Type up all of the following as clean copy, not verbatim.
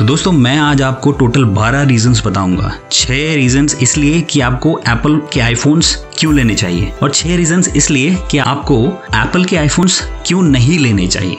तो दोस्तों मैं आज आपको टोटल 12 रीजंस बताऊंगा। 6 रीजंस इसलिए कि आपको एप्पल के आईफोन्स क्यों लेने चाहिए और 6 रीजंस इसलिए कि आपको एप्पल के आईफोन्स क्यों नहीं लेने चाहिए।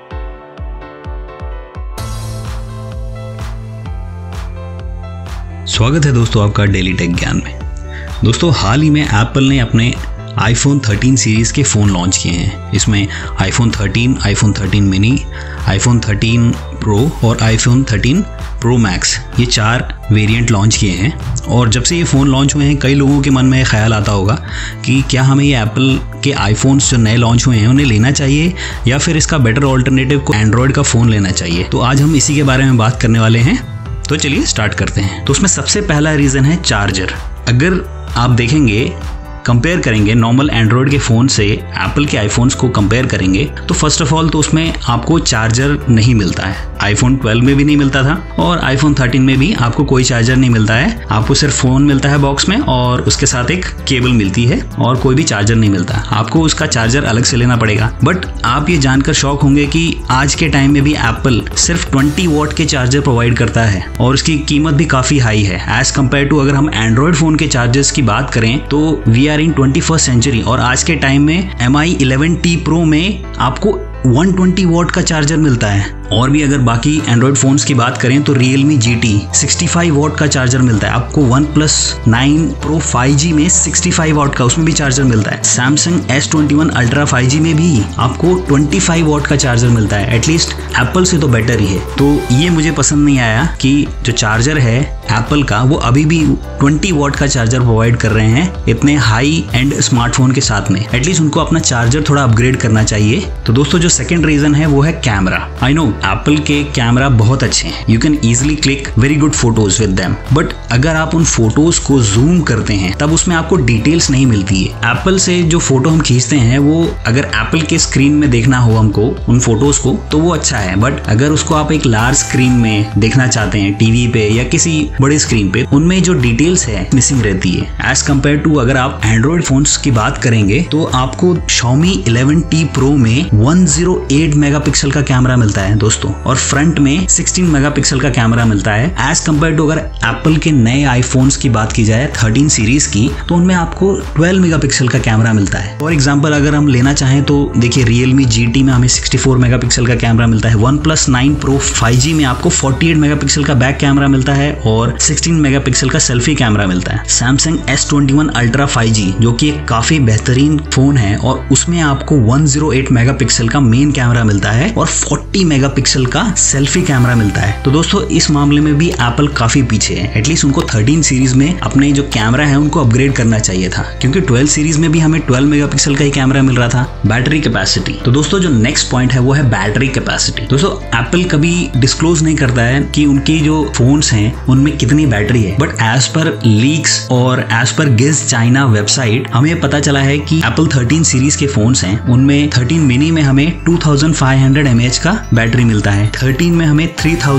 स्वागत है दोस्तों आपका डेली टेक ज्ञान में। दोस्तों हाल ही में एप्पल ने अपने आईफोन 13 सीरीज़ के फ़ोन लॉन्च किए हैं। इसमें iPhone 13, iPhone 13 mini, iPhone 13 pro और आईफोन 13 प्रो मैक्स, ये 4 वेरिएंट लॉन्च किए हैं। और जब से ये फ़ोन लॉन्च हुए हैं कई लोगों के मन में ख्याल आता होगा कि क्या हमें ये एप्पल के आईफोन्स जो नए लॉन्च हुए हैं उन्हें लेना चाहिए या फिर इसका बेटर ऑल्टरनेटिव को एंड्रॉयड का फ़ोन लेना चाहिए। तो आज हम इसी के बारे में बात करने वाले हैं। तो चलिए स्टार्ट करते हैं। तो उसमें सबसे पहला रीज़न है चार्जर। अगर आप देखेंगे, कंपेयर करेंगे नॉर्मल एंड्रॉयड के फ़ोन से एप्पल के आईफोन्स को कंपेयर करेंगे तो फर्स्ट ऑफ ऑल तो उसमें आपको चार्जर नहीं मिलता है। आईफोन 12 में भी नहीं मिलता था और आईफोन 13 में भी आपको कोई चार्जर नहीं मिलता है। आपको सिर्फ फ़ोन मिलता है बॉक्स में और उसके साथ एक केबल मिलती है और कोई भी चार्जर नहीं मिलता। आपको उसका चार्जर अलग से लेना पड़ेगा। बट आप ये जानकर शॉक होंगे कि आज के टाइम में भी एप्पल सिर्फ 20 वॉट के चार्जर प्रोवाइड करता है और उसकी कीमत भी काफ़ी हाई है एज कम्पेयर टू अगर हम एंड्रॉयड फ़ोन के चार्जर्स की बात करें तो we are in 21st century और आज के टाइम में MI 11T Pro में आपको 120 वॉट का चार्जर मिलता है। और भी अगर बाकी एंड्रॉयड फोन्स की बात करें तो Realme GT 65 वॉट का चार्जर मिलता है। आपको OnePlus 9 Pro 5G में 65 वॉट का उसमें भी चार्जर मिलता है। Samsung S21 Ultra 5G में भी आपको 25 वॉट का चार्जर मिलता है। एटलीस्ट एप्पल से तो बेटर ही है। तो ये मुझे पसंद नहीं आया कि जो चार्जर है एप्पल का वो अभी भी 20 वॉट का चार्जर प्रोवाइड कर रहे हैं इतने हाई एंड स्मार्टफोन के साथ में। एटलीस्ट उनको अपना चार्जर थोड़ा अपग्रेड करना चाहिए। तो दोस्तों जो सेकंड रीजन है वो है कैमरा। आई नो एप्पल के कैमरा बहुत अच्छे हैं। You can easily click very good photos with them. But अगर आप उन फोटोज को जूम करते हैं तब उसमें आपको डिटेल्स नहीं मिलती है। एप्पल से जो फोटो हम खींचते हैं वो अगर एप्पल के स्क्रीन में देखना हो हमको उन फोटोज को तो वो अच्छा है। बट अगर उसको आप एक लार्ज स्क्रीन में देखना चाहते हैं टीवी पे या किसी बड़े स्क्रीन पे, उनमें जो डिटेल्स है मिसिंग रहती है एज कम्पेयर टू अगर आप एंड्रॉयड फोन्स की बात करेंगे तो आपको Xiaomi 11T Pro में 108 मेगापिक्सल का कैमरा मिलता है दोस्तों और फ्रंट में 16 मेगापिक्सल का कैमरा मिलता है एज कम्पेयर टू अगर एप्पल के नए आईफोन्स की बात की जाए 13 सीरीज की तो उनमें आपको 12 मेगापिक्सल का कैमरा मिलता है। फॉर एग्जांपल अगर हम लेना चाहें तो देखिए Realme GT में हमें 64 मेगापिक्सल का कैमरा मिलता है। OnePlus 9 Pro 5G में आपको 48 मेगापिक्सल का बैक कैमरा मिलता है और 16 मेगापिक्सल का सेल्फी कैमरा मिलता है। Samsung S21 Ultra 5G जो कि एक काफी बेहतरीन फोन है और उसमें आपको 108 मेगापिक्सल का मेन कैमरा मिलता है और 40 मेगापिक्सल का सेल्फी कैमरा मिलता है। तो दोस्तों इस मामले में भी एप्पल काफी पीछे है। एटलीस्ट उनको 13 सीरीज में अपने जो कैमरा है उनको अपग्रेड करना चाहिए था क्योंकि 12 सीरीज में भी हमें 12 मेगापिक्सल का ही कैमरा मिल रहा था। Battery capacity. तो दोस्तों जो नेक्स्ट पॉइंट है वो है बैटरी कैपेसिटी। दोस्तों एप्पल कभी डिस्क्लोज नहीं करता है कि उनकी जो फोन्स हैं उनमें कितनी बैटरी है, बट एज पर लीक्स और एज पर गिज चाइना वेबसाइट हमें पता चला है कि एप्पल 13 सीरीज के फोन्स हैं उनमें 13 मिनी में हमें 2500 mAh का बैटरी मिलता है, 13 में हमें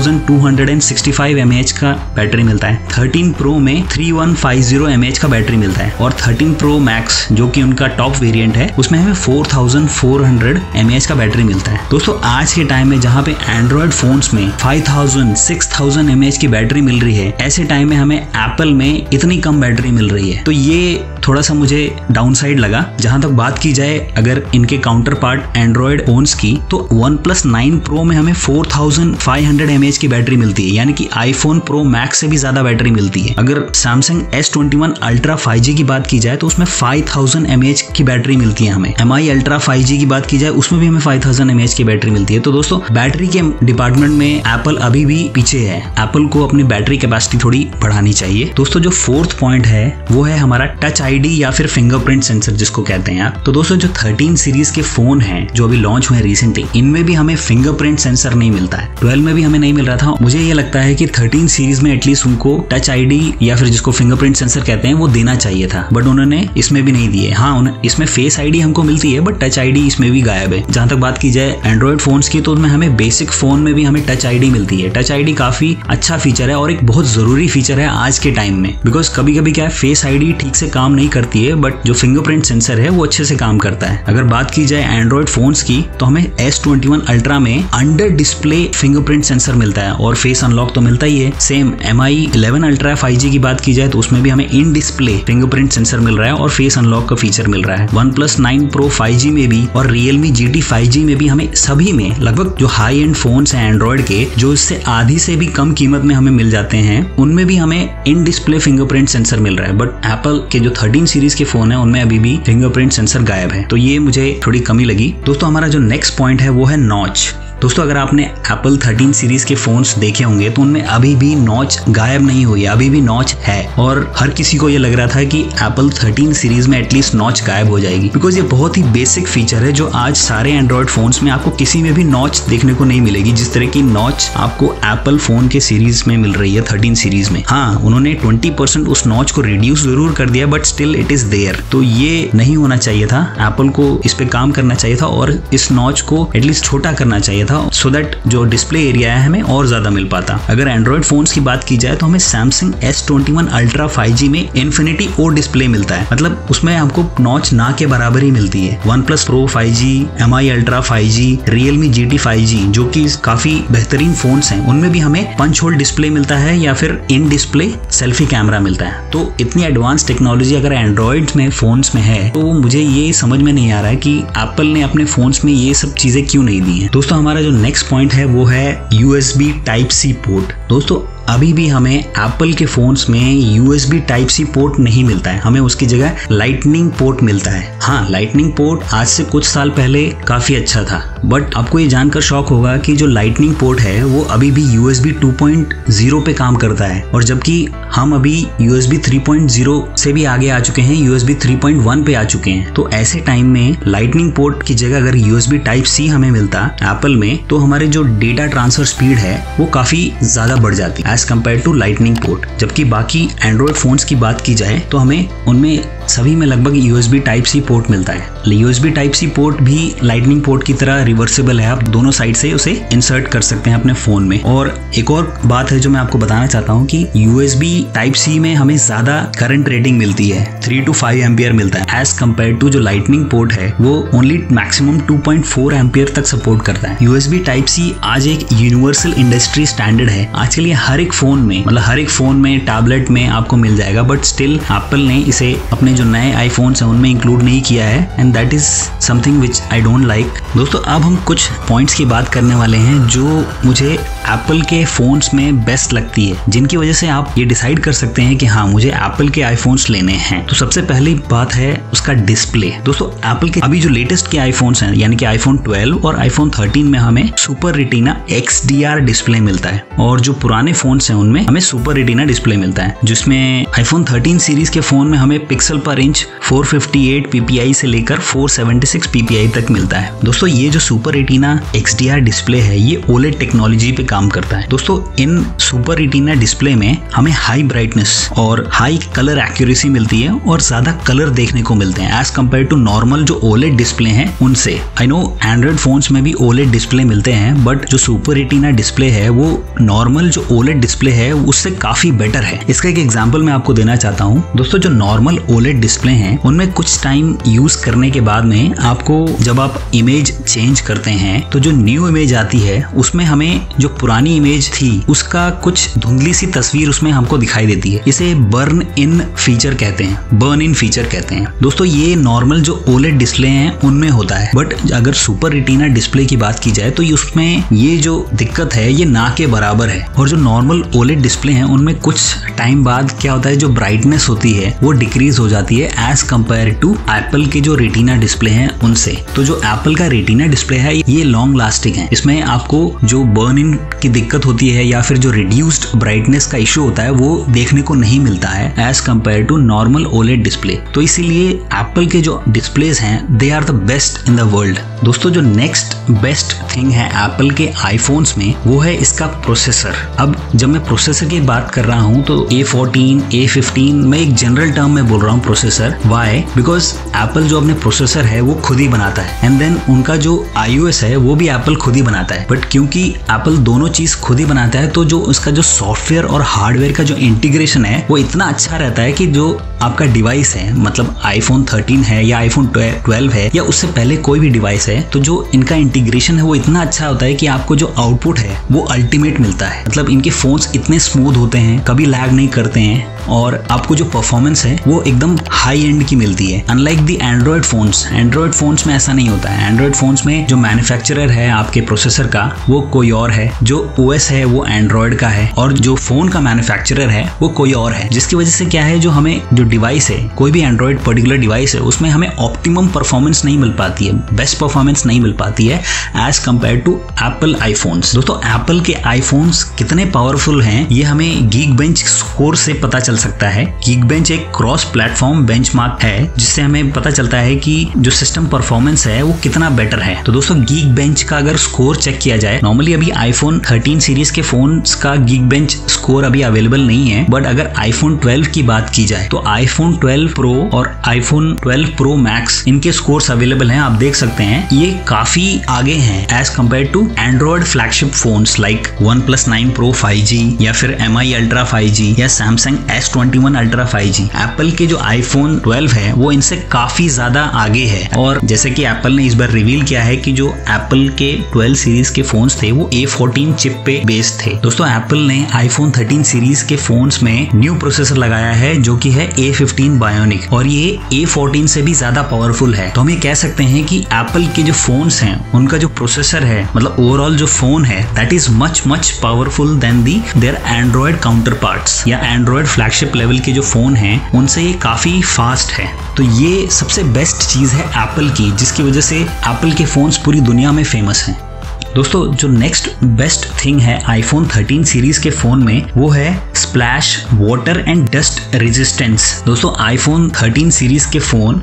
3265 mAh का बैटरी मिलता है, 13 प्रो में 3150 mAh का बैटरी मिलता है और 13 प्रो मैक्स जो कि उनका टॉप वेरिएंट है उसमें हमें 4400 mAh का बैटरी मिलता है। दोस्तों आज के टाइम में जहां पे एंड्रॉयड फोन्स में 5000 6000 mAh की बैटरी मिल रही है, ऐसे टाइम में हमें एप्पल में इतनी कम बैटरी मिल रही है। तो ये थोड़ा सा मुझे डाउनसाइड लगा। जहां तक बात की जाए अगर इनके काउंटर पार्ट एंड्रॉयड फोन्स की तो OnePlus 9 Pro में हमें 4500 mAh की बैटरी मिलती है, यानी कि आईफोन प्रो मैक्स से भी ज्यादा बैटरी मिलती है। अगर Samsung S21 Ultra 5G की बात की जाए तो उसमें 5000 mAh की बैटरी मिलती है हमें। MI Ultra 5G की बात की जाए उसमें भी हमें 5000 mAh की बैटरी मिलती है। तो दोस्तों बैटरी के डिपार्टमेंट में एप्पल अभी भी पीछे है। एप्पल को अपनी बैटरी कैपेसिटी थोड़ी बढ़ानी चाहिए। दोस्तों जो फोर्थ पॉइंट है वो है हमारा टच आईडी या फिर फिंगरप्रिंट सेंसर जिसको कहते हैं आप। तो दोस्तों जो 13 सीरीज के फोन हैं जो अभी लॉन्च हुए रिसेंटली इनमें भी हमें फिंगरप्रिंट सेंसर नहीं मिलता है। 12 में भी हमें नहीं मिल रहा था। मुझे ये लगता है कि 13 सीरीज में एटलीस्ट उनको टच आईडी या फिर जिसको फिंगरप्रिंट सेंसर कहते हैं वो देना चाहिए था, बट उन्होंने इसमें भी नहीं दिए। हाँ इसमें फेस आईडी हमको मिलती है बट टच आईडी इसमें भी गायब है। जहां तक बात की जाए एंड्रॉइड फोन्स की तो उनमें हमें बेसिक फोन में भी हमें टच आईडी मिलती है। टच आईडी काफी अच्छा फीचर है और एक बहुत जरूरी फीचर है आज के टाइम में, बिकॉज कभी कभी क्या है फेस आईडी ठीक से काम नहीं नहीं करती है, बट जो फिंगरप्रिंट सेंसर है वो अच्छे से काम करता है। अगर बात की जाए एंड्रॉइड फोन्स की तो हमें S21 अल्ट्रा में अंडर डिस्प्ले फिंगरप्रिंट सेंसर मिलता है और फेस अनलॉक तो मिलता ही है। सेम MI 11 अल्ट्रा 5G की बात की जाए तो उसमें भी हमें इन डिस्प्ले फिंगरप्रिंट सेंसर मिल रहा है और फेस अनलॉक का फीचर मिल रहा है। OnePlus 9 Pro 5G में भी और Realme GT 5G में भी हमें सभी में लगभग जो हाई एंड फोन्स हैं एंड्रॉइड के, जो इससे आधी से भी कम कीमत में हमें मिल जाते हैं, उनमें भी हमें इन डिस्प्ले फिंगरप्रिंट सेंसर मिल रहा है। बट एप्पल के जो 13 सीरीज के फोन है उनमें अभी भी फिंगरप्रिंट सेंसर गायब है, तो ये मुझे थोड़ी कमी लगी। दोस्तों हमारा जो नेक्स्ट पॉइंट है वो है नॉच। दोस्तों अगर आपने एप्पल 13 सीरीज के फोन्स देखे होंगे तो उनमें अभी भी नॉच गायब नहीं हुई है, अभी भी नॉच है। और हर किसी को ये लग रहा था कि एप्पल 13 सीरीज में एटलीस्ट नॉच गायब हो जाएगी, बिकॉज ये बहुत ही बेसिक फीचर है जो आज सारे एंड्रॉइड फोन्स में आपको किसी में भी नॉच देखने को नहीं मिलेगी, जिस तरह की नॉच आपको एप्पल फोन के सीरीज में मिल रही है 13 सीरीज में। हाँ, उन्होंने 20% उस नॉच को रिड्यूस जरूर कर दिया, but still it is there. तो ये नहीं होना चाहिए था, एप्पल को इस पे काम करना चाहिए था और इस नॉच को एटलीस्ट छोटा करना चाहिए था, सो दैट जो डिस्प्ले एरिया है हमें और ज्यादा मिल पाता। अगर एंड्रॉइड फोन्स की बात की जाए तो हमें Samsung S21 अल्ट्रा 5G में इन्फिनिटी ओ डिस्प्ले मिलता है, मतलब उसमें आपको नॉच ना के बराबर ही मिलती है। OnePlus Pro 5G, MI ultra 5G, Realme GT 5G जो कि काफी बेहतरीन फोन्स हैं, उनमें भी हमें पंच होल डिस्प्ले मिलता है या फिर इन डिस्प्ले सेल्फी कैमरा मिलता है। तो इतनी एडवांस टेक्नोलॉजी अगर एंड्रॉइड में फोन्स में है तो मुझे ये समझ में नहीं आ रहा है कि एप्पल ने अपने फोन्स में ये सब चीजें क्यों नहीं दी हैं। दोस्तों हमारा जो नेक्स्ट पॉइंट है वो है USB Type-C पोर्ट। दोस्तों अभी भी हमें एप्पल के फोन्स में USB Type-C पोर्ट नहीं मिलता है, हमें उसकी जगह लाइटनिंग पोर्ट मिलता है। हाँ, लाइटनिंग पोर्ट आज से कुछ साल पहले काफी अच्छा था, बट आपको ये जानकर शॉक होगा कि जो लाइटनिंग पोर्ट है वो अभी भी USB 2.0 पे काम करता है, और जबकि हम अभी USB 3.0 से भी आगे आ चुके हैं, USB 3.1 पे आ चुके हैं। तो ऐसे टाइम में लाइटनिंग पोर्ट की जगह अगर USB Type-C हमें मिलता एप्पल में, तो हमारे जो डेटा ट्रांसफर स्पीड है वो काफी ज्यादा बढ़ जाती है as compare to lightning port. जबकि बाकी एंड्रॉइड फोन्स की बात की जाए तो हमें उनमें सभी में लगभग USB Type-C पोर्ट मिलता है। USB Type-C पोर्ट भी लाइटनिंग पोर्ट की तरह रिवर्सेबल है, आप दोनों साइड से उसे इंसर्ट कर सकते हैं अपने फोन में। और एक और बात है जो मैं आपको बताना चाहता हूँ कि USB Type-C में हमें ज्यादा करंट रेटिंग मिलती है, 3 to 5 एम्पियर मिलता है, एज कम्पेयर टू जो लाइटनिंग पोर्ट है वो ओनली मैक्सिमम 2.4 एम्पियर तक सपोर्ट करता है। USB Type-C आज एक यूनिवर्सल इंडस्ट्री स्टैंडर्ड है, आजकल ये हर एक फोन में, मतलब हर एक फोन में, टैबलेट में आपको मिल जाएगा, बट स्टिल एप्पल ने इसे अपने जो नए आईफोन्स हैं उनमें इंक्लूड नहीं किया है, and that is something which I don't like. दोस्तों अब हम कुछ पॉइंट्स की बात करने वाले हैं जो मुझे एप्पल के फोन्स में बेस्ट लगती है, जिनकी वजह से आप ये डिसाइड कर सकते हैं कि हाँ मुझे एप्पल के आईफोन्स लेने हैं। तो सबसे पहली बात है उसका डिस्प्ले। दोस्तों एप्पल के अभी जो लेटेस्ट के आईफोन्स हैं, यानी कि iPhone 12 और iPhone 13 में हमें सुपर रेटिना XDR डिस्प्ले मिलता है, और जो पुराने फोन्स हैं उनमें हमें सुपर रेटिना डिस्प्ले मिलता है, जिसमें iPhone 13 सीरीज के फोन में हमें पिक्सल पर इंच 458 ppi से लेकर 476 ppi तक मिलता है। दोस्तों ये जो सुपर रेटिना XDR डिस्प्ले है ये OLED टेक्नोलॉजी पे काम करता है। दोस्तों इन सुपर रेटिना डिस्प्ले में हमें हाई ब्राइटनेस और हाई कलर एक्यूरेसी मिलती है और ज्यादा कलर देखने को मिलते हैं एज कम्पेयर टू नॉर्मल जो OLED डिस्प्ले हैं उनसे। आई नो एंड्रॉइड फोन्स में भी OLED डिस्प्ले मिलते हैं, बट जो सुपर रेटिना डिस्प्ले है वो नॉर्मल जो OLED डिस्प्ले है उससे काफी बेटर है। इसका एक एग्जांपल मैं आपको देना चाहता हूँ। दोस्तों जो नॉर्मल OLED डिस्प्ले हैं उनमें कुछ टाइम यूज करने के बाद में आपको जब आप इमेज चेंज करते हैं तो जो न्यू इमेज आती है उसमें हमें जो पुरानी इमेज थी उसका कुछ धुंधली सी तस्वीर उसमें हमको दिखाई देती है। इसे बर्न इन फीचर कहते हैं, बर्न इन फीचर कहते हैं। दोस्तों ये नॉर्मल जो OLED डिस्प्ले हैं उनमें होता है, बट अगर सुपर रेटिना डिस्प्ले की बात की जाए तो उसमें ये जो दिक्कत है ये ना के बराबर है। और जो नॉर्मल OLED डिस्प्ले हैं उनमें कुछ टाइम बाद क्या होता है, जो ब्राइटनेस होती है वो डिक्रीज हो जाती है एज कम्पेयर टू एप्पल के जो रेटिना डिस्प्ले हैं उनसे। तो जो एप्पल का रेटिना डिस्प्ले है ये लॉन्ग लास्टिंग है, इसमें आपको जो बर्न इन की दिक्कत होती है या फिर जो रिड्यूस्ड ब्राइटनेस का इश्यू होता है वो देखने को नहीं मिलता है as compare to normal OLED display. तो इसीलिए एप्पल के जो डिस्प्लेज हैं they are the best in the world. दोस्तों जो नेक्स्ट बेस्ट थिंग है एप्पल के आईफोन्स में वो है इसका प्रोसेसर। अब जब मैं प्रोसेसर की बात कर रहा हूँ तो A14, A15 मैं एक जनरल टर्म में बोल रहा हूँ प्रोसेसर। वाई? बिकॉज एप्पल जो अपने प्रोसेसर है वो खुद ही बनाता है एंड देन उनका जो iOS है वो भी एप्पल खुद ही बनाता है। बट क्योंकि एप्पल दोनों चीज खुद ही बनाता है तो जो उसका जो सॉफ्टवेयर और हार्डवेयर का जो इंटीग्रेशन है वो इतना अच्छा रहता है कि जो आपका डिवाइस है, मतलब iPhone 13 है या iPhone 12 है या उससे पहले कोई भी डिवाइस है, तो जो इनका इंटीग्रेशन है वो इतना अच्छा होता है कि आपको जो आउटपुट है वो अल्टीमेट मिलता है। मतलब इनके फोन्स इतने स्मूथ होते हैं, कभी लैग नहीं करते हैं और आपको जो परफॉर्मेंस है वो एकदम हाई एंड की मिलती है। अनलाइक दी एंड्रॉयड फोन्स में ऐसा नहीं होता है। एंड्रॉयड फोन्स में जो मैन्युफैक्चरर है आपके प्रोसेसर का वो कोई और है, जो OS है वो एंड्रॉयड का है और जो फोन का मैन्युफैक्चरर है वो कोई और है, जिसकी वजह से क्या है, जो हमें जो डिवाइस है, कोई भी एंड्रॉयड पर्टिकुलर डिवाइस है, उसमें हमें ऑप्टिमम परफॉर्मेंस नहीं मिल पाती है, बेस्ट परफॉर्मेंस नहीं मिल पाती है as compare to Apple iPhones. दोस्तों एप्पल के आईफोन्स कितने पावरफुल हैं ये हमें गीकबेंच स्कोर से पता चल सकता है। गीकबेंच एक क्रॉस प्लेटफॉर्म बेंचमार्क है जिससे हमें पता चलता है कि जो सिस्टम परफॉर्मेंस है वो कितना बेटर है। तो दोस्तों गीकबेंच का अगर स्कोर चेक किया जाए, नॉर्मली अभी iPhone 13 सीरीज के फोन्स का गीकबेंच स्कोर अभी अवेलेबल नहीं है, बट अगर iPhone 12 की बात की जाए तो iPhone 12 Pro और iPhone 12 Pro Max इनके स्कोर्स अवेलेबल हैं। आप देख सकते हैं ये काफी आगे हैं as compare to Android flagship phones like OnePlus 9 Pro 5G या फिर MI Ultra 5G या Samsung S21 Ultra 5G। Apple के जो iPhone 12 है वो इनसे काफी ज्यादा आगे है और जैसे कि एप्पल ने इस बार रिवील किया है कि जो एप्पल के 12 सीरीज के फोन्स थे वो A14 चिप पे बेस्ड थे। दोस्तों एप्पल ने iPhone 13 सीरीज के फोन्स में न्यू प्रोसेसर लगाया है जो कि है A15 Bionic और ये A14 से भी ज्यादा पावरफुल है। तो हम ये कह सकते हैं कि एप्पल के जो फोन्स हैं उनका जो प्रोसेसर है, मतलब ओवरऑल जो फोन है, that is much powerful than their Android counterparts या एंड्रॉयड फ्लैगशिप लेवल के जो फोन हैं उनसे ये काफी फास्ट है। तो ये सबसे बेस्ट चीज है एप्पल की, जिसकी वजह से एप्पल के फोन्स पूरी दुनिया में फेमस हैं। दोस्तों जो नेक्स्ट बेस्ट थिंग है iPhone 13 सीरीज के फोन में वो है splash water and dust resistance. दोस्तों iPhone 13 सीरीज के फोन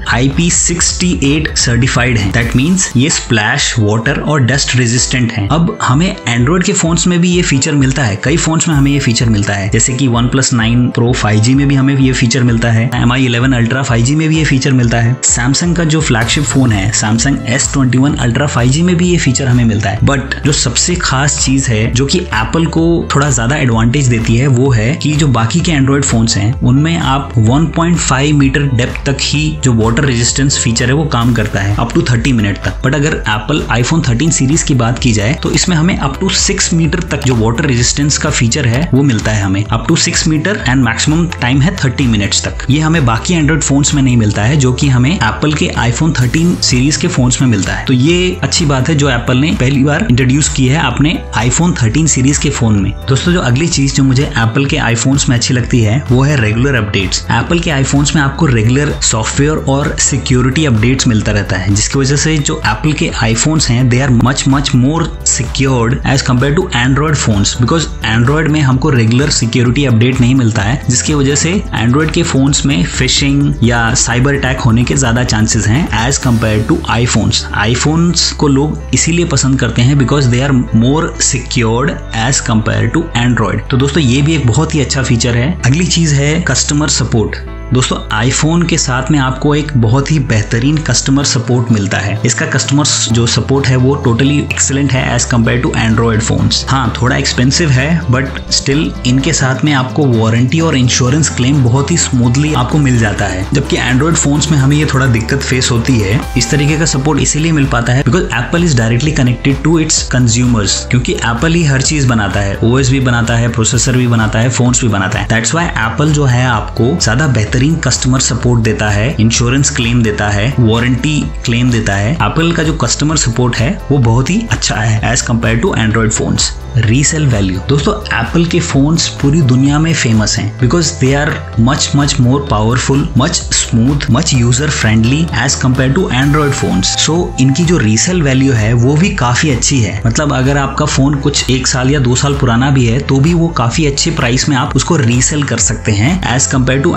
IP68 सर्टिफाइड हैं। दैट मींस ये स्प्लैश वाटर और डस्ट रेजिस्टेंट हैं। अब हमें एंड्रॉयड के फोन्स में भी ये फीचर मिलता है, कई फोन्स में हमें ये फीचर मिलता है, जैसे कि OnePlus 9 Pro 5G में भी हमें ये फीचर मिलता है, MI 11 Ultra 5G में भी ये फीचर मिलता है, Samsung का जो फ्लैगशिप फोन है Samsung S21 Ultra 5G में भी ये फीचर हमें मिलता है। बट जो सबसे खास चीज है जो कि एप्पल को थोड़ा ज्यादा एडवांटेज देती है वो है कि जो बाकी के एंड्रॉयड फोन्स हैं उनमें आप 1.5 मीटर डेप्थ तक ही जो वाटर रेजिस्टेंस फीचर है वो काम करता है, अप टू 30 मिनट तक। बट अगर एप्पल iPhone 13 सीरीज की बात की जाए तो इसमें हमें अप टू 6 मीटर तक जो वाटर रेजिस्टेंस का फीचर है वो मिलता है, हमें up to 6 meter and maximum time है 30 मिनट्स तक। ये हमें बाकी एंड्रॉयड फोन्स में नहीं मिलता है जो कि हमें एप्पल के iPhone 13 सीरीज के फोन्स में मिलता है। तो ये अच्छी बात है जो एप्पल ने पहली बार इंट्रोड्यूस की है अपने iPhone 13 सीरीज के फोन में। दोस्तों जो अगली चीज जो मुझे एप्पल के आईफोन्स में अच्छी लगती है वो है रेगुलर अपडेट्स। एप्पल के आईफोन्स में आपको रेगुलर सॉफ्टवेयर और सिक्योरिटी अपडेट्स मिलता रहता है, जिसकी वजह से जो एप्पल के आईफोन्स हैं they are much more secured as compare to Android phones, because Android में हमको रेगुलर सिक्योरिटी अपडेट नहीं मिलता है, जिसकी वजह से एंड्रॉयड के फोन्स में फिशिंग या साइबर अटैक होने के ज्यादा चांसेस हैं as compare to iPhones. IPhones को लोग इसीलिए पसंद करते हैं because they are more secured as compare to Android. तो दोस्तों ये भी एक बहुत ही अच्छा फीचर है। अगली चीज है कस्टमर सपोर्ट। दोस्तों आईफोन के साथ में आपको एक बहुत ही बेहतरीन कस्टमर सपोर्ट मिलता है। इसका कस्टमर जो सपोर्ट है वो टोटली एक्सीलेंट है as compare to Android phones. हाँ थोड़ा एक्सपेंसिव है बट स्टिल इनके साथ में आपको वारंटी और इंश्योरेंस क्लेम बहुत ही स्मूथली आपको मिल जाता है, जबकि एंड्रॉयड फोन्स में हमें ये थोड़ा दिक्कत फेस होती है। इस तरीके का सपोर्ट इसीलिए मिल पाता है because Apple is directly connected to its consumers, क्योंकि एप्पल ही हर चीज बनाता है, OS भी बनाता है, प्रोसेसर भी बनाता है, फोन्स भी बनाता है। दैट्स व्हाई एप्पल जो है आपको ज्यादा बेहतरीन कस्टमर सपोर्ट देता है, इंश्योरेंस क्लेम देता है, वारंटी क्लेम देता है। एप्पल का जो कस्टमर सपोर्ट है वो बहुत ही अच्छा है as compare to Android phones. Resale value. दोस्तों एप्पल के फोन्स पूरी दुनिया में फेमस हैं because they are much more powerful, much smooth, much user friendly as compare to Android phones. So इनकी जो रीसेल वैल्यू है वो भी काफी अच्छी है। मतलब अगर आपका फोन कुछ 1 साल या 2 साल पुराना भी है तो भी वो काफी अच्छे प्राइस में आप उसको रीसेल कर सकते हैं as compare to Android phone.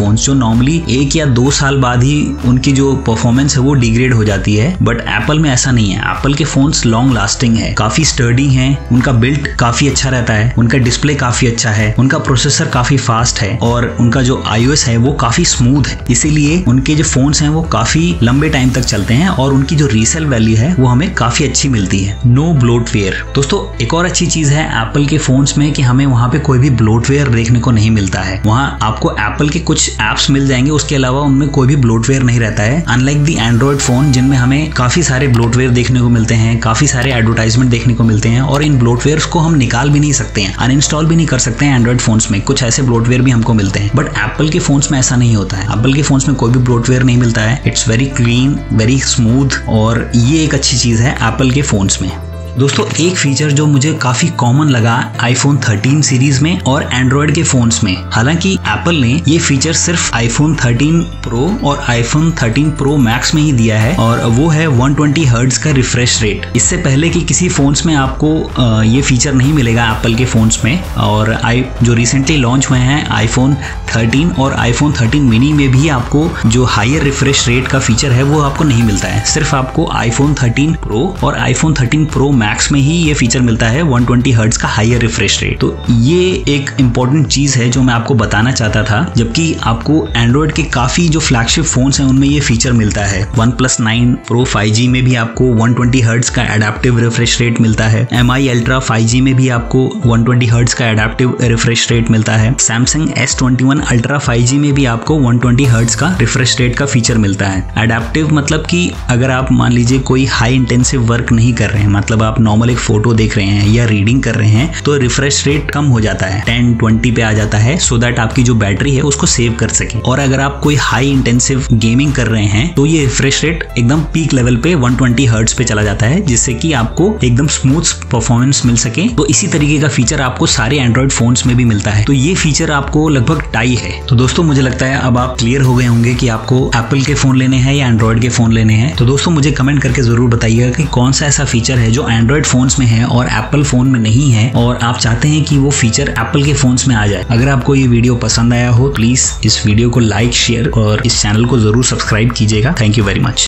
Phones जो नॉर्मली 1 या 2 साल बाद ही उनकी जो परफॉर्मेंस है वो डिग्रेड हो जाती है, बट एप्पल में ऐसा नहीं है। एप्पल के फोन्स लॉन्ग लास्टिंग है, काफी स्टर्डी हैं, उनका बिल्ड काफी अच्छा रहता है, उनका डिस्प्ले काफी अच्छा है, उनका प्रोसेसर काफी फास्ट है और उनका जो iOS है वो काफी स्मूथ है। इसीलिए उनके जो फोन्स हैं वो काफी लंबे टाइम तक चलते हैं और उनकी जो रीसेल वैल्यू है वो हमें काफी अच्छी मिलती है। No bloatware. दोस्तों एक और अच्छी चीज है एप्पल के फोन्स में कि हमें वहां पे कोई भी ब्लोटवेयर देखने को नहीं मिलता है। वहां आपको एप्पल के कुछ एप्स मिल जाएंगे, उसके अलावा उनमें कोई भी ब्लोटवेयर नहीं रहता है। अनलाइक दी एंड्रॉइड फोन जिनमें हमें काफी सारे ब्लोटवेयर देखने को मिलते हैं, काफी सारे एडवर्टाइजमेंट देखने को मिलते हैं और इन ब्लोटवेयर्स को हम निकाल भी नहीं सकते हैं, अनइंस्टॉल भी नहीं कर सकते हैं। एंड्रॉइड फोन्स में कुछ ऐसे ब्लोटवेयर भी हमको मिलते हैं, बट एप्पल के फोन्स में ऐसा नहीं होता है। एप्पल के फोन्स में कोई भी ब्लोटवेयर नहीं मिलता है। It's very clean, very smooth और ये एक अच्छी चीज है एप्पल के फोन्स में। दोस्तों एक फीचर जो मुझे काफी कॉमन लगा आईफोन 13 सीरीज में और एंड्रॉइड के फोन्स में, हालांकि एप्पल ने ये फीचर सिर्फ आईफोन 13 प्रो और आईफोन 13 प्रो मैक्स में ही दिया है और वो है 120 हर्ट्ज का रिफ्रेश रेट। इससे पहले कि किसी फोन्स में आपको ये फीचर नहीं मिलेगा एप्पल के फोन्स में। और जो रिसेंटली लॉन्च हुए हैं आईफोन 13 और आईफोन 13 मिनी में भी आपको जो हायर रिफ्रेश रेट का फीचर है वो आपको नहीं मिलता है। सिर्फ आपको आईफोन 13 प्रो और आईफोन 13 प्रो मैक्स में ही ये फीचर मिलता है 120 हर्ट्ज का हायर रिफ्रेश रेट। तो ये एक इंपॉर्टेंट चीज है जो मैं आपको बताना चाहता था। जबकि आपको एंड्रॉइड के काफी जो फ्लैगशिप फोन्स हैं उनमें ये फीचर मिलता है। OnePlus 9 Pro 5G में भी आपको 120 हर्ट्ज का एडेप्टिव रिफ्रेश रेट मिलता है। MI Ultra 5G में भी आपको 120 हर्ट्ज का एडेप्टिव रिफ्रेश रेट मिलता है। Samsung S21 Ultra 5G में भी आपको 120 हर्ट्ज का रिफ्रेश रेट का फीचर मिलता है। एडेप्टिव मतलब कि अगर आप मान लीजिए कोई हाई इंटेंसिव वर्क नहीं कर रहे हैं, मतलब आप नॉर्मल एक फोटो देख रहे हैं या रीडिंग कर रहे हैं, तो रिफ्रेश रेट कम हो जाता है, 10-20 पे आ जाता है, सो दैट आपकी जो बैटरी है उसको सेव कर सके। और अगर आप कोई हाई इंटेंसिव गेमिंग कर रहे हैं तो ये रिफ्रेश रेट एकदम पीक लेवल पे 120 हर्ट्ज पे चला जाता है, जिससे कि आपको एकदम स्मूथ परफॉर्मेंस मिल सके। तो इसी तरीके का फीचर आपको सारे एंड्रॉइड फोन्स में भी मिलता है। तो ये फीचर आपको लगभग टाई है। तो दोस्तों मुझे लगता है अब आप क्लियर हो गए होंगे कि आपको एप्पल के फोन लेने हैं या एंड्रॉइड के फोन लेने हैं। तो दोस्तों मुझे कमेंट करके जरूर बताइएगा कि कौन सा ऐसा फीचर है जो एंड्रॉइड फोन्स में है और एप्पल फोन में नहीं है और आप चाहते हैं कि वो फीचर एप्पल के फोन्स में आ जाए। अगर आपको ये वीडियो पसंद आया हो प्लीज इस वीडियो को लाइक, शेयर और इस चैनल को जरूर सब्सक्राइब कीजिएगा। Thank you very much.